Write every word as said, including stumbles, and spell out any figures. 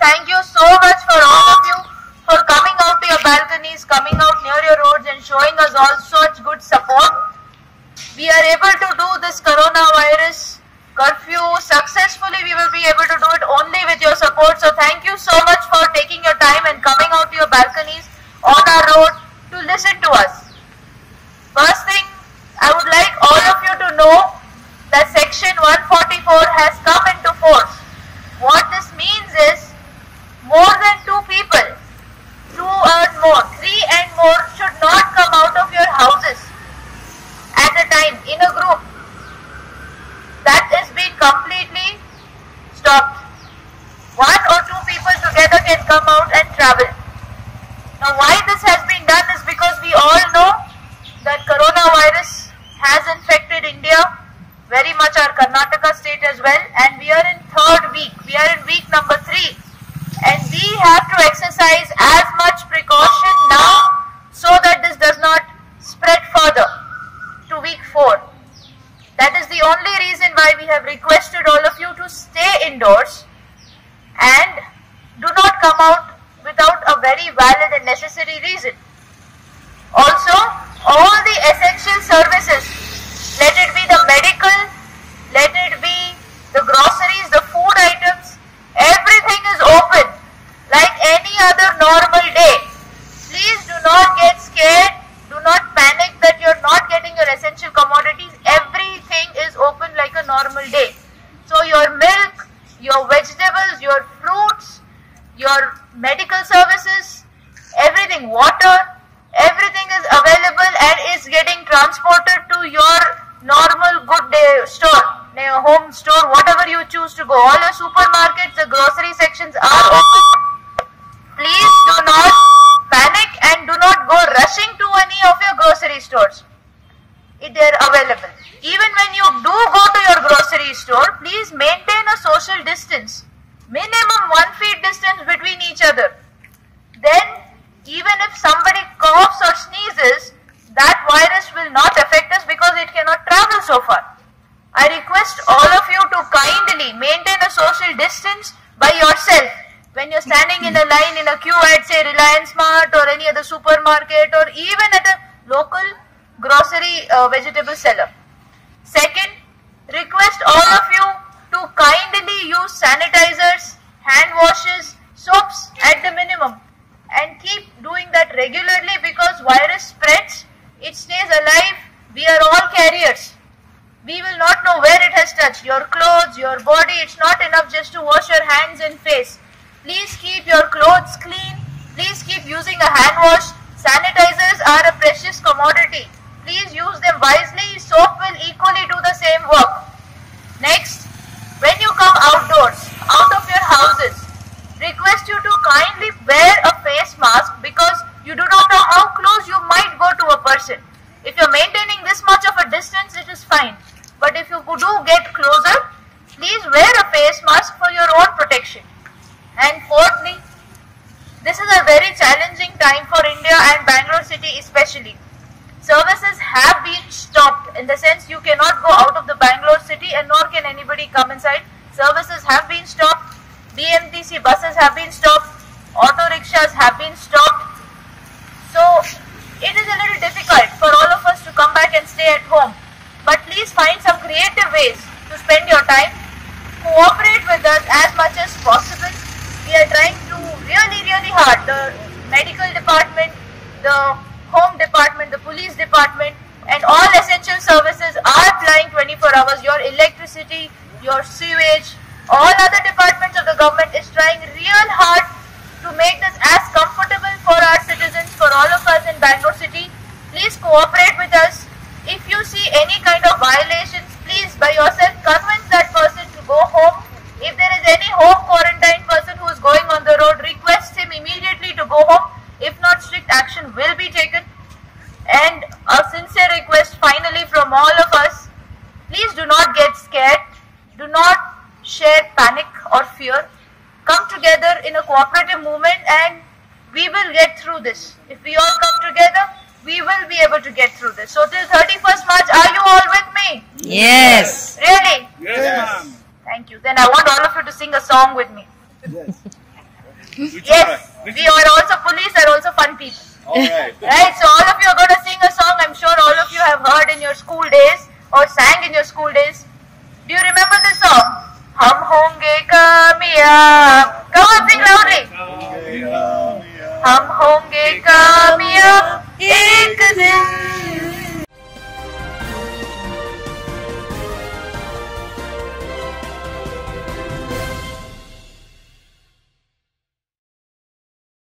Thank you so much for all of you for coming out to your balconies, coming out near your roads and showing us all such good support. We are able to do this coronavirus curfew successfully. We will be able to do it only with your support. So thank you so much for taking your time and coming out to your balconies on our road to listen to us. First thing, I would like all of you to know that section one forty-four has come into force. What this means is more than two people, two or more, three and more should not come out of your houses at a time in a group. That is being completely stopped. One or two people together can come out and travel. Now why this has been done is because we all know that coronavirus has infected India, very much our Karnataka state as well, and we are in third week. We are in week number three. And we have to exercise as much precaution now so that this does not spread further to week four. That is the only reason why we have requested all of you to stay indoors and do not come out without a very valid and necessary reason. Also, all the essential services, let it be the medical, let it be the groceries, the food items, everything is open like any other normal day. Please do not get scared. Do not panic that you are not getting your essential commodities. Everything is open like a normal day. So your milk, your vegetables, your fruits, your medical services, everything, water, everything is available and is getting transported to your normal good day store, home store, whatever you choose to go. All your supermarkets, the grocery sections are open. Please do not panic and do not go rushing to any of your grocery stores. They are available. Even when you do go to your grocery store, please maintain a social distance. Minimum one feet distance between each other. Then, even if somebody coughs or sneezes, that virus will not affect us because it cannot travel so far. I request all of you to kindly maintain a social distance by yourself. When you're standing in a line in a queue at say Reliance Mart or any other supermarket or even at a local grocery uh, vegetable seller. Second, request all of you to kindly use sanitizers, hand washes, soaps at the minimum and keep doing that regularly because virus spreads, it stays alive, we are all carriers. We will not know where it has touched, your clothes, your body. It's not enough just to wash your hands and face. Please keep your clothes clean. Please keep using a hand wash. Sanitizers are a precious commodity. Please use them wisely. Soap will equally do the same work. Next, when you come outdoors, out of your houses, request you to kindly wear a face mask because you do not know how close you might go to a person. If you're maintaining this much of a distance, it is fine. But if you do get closer, please wear a face mask for your own protection. And fourthly, this is a very challenging time for India and Bangalore city especially. Services have been stopped in the sense you cannot go out of the Bangalore city and nor can anybody come inside. Services have been stopped. B M T C buses have been stopped. Auto rickshaws have been stopped. So it is a little difficult for all of us to come back and stay at home. But please find some creative ways to spend your time. Cooperate with us as much as possible. We are trying to really, really hard. The medical department, the home department, the police department, and all essential services are applying twenty-four hours. Your electricity, your sewage, all other departments of the government is trying real hard to make this as comfortable for our citizens, for all of us in Bangalore city. Please cooperate with us. If you see any kind of violations, please by yourself convince that person to go home. If there is any home quarantine person who is going on the road, request him immediately to go home. If not, strict action will be taken. And a sincere request finally from all of us, please do not get scared. Do not share panic or fear. Come together in a cooperative movement and we will get through this. If we all come together, we will be able to get through this. So till thirty-first March, are you all with me? Yes. Really? Yes, ma'am. Thank you. Then I want all of you to sing a song with me. Yes. Yes, we are also police, are also fun people. Alright. Right, so all of you are going to sing a song I'm sure all of you have heard in your school days or sang in your school days. Do you remember this song? Hum honge kamyab. Come on, sing loudly. Hum honge kamyab ek din.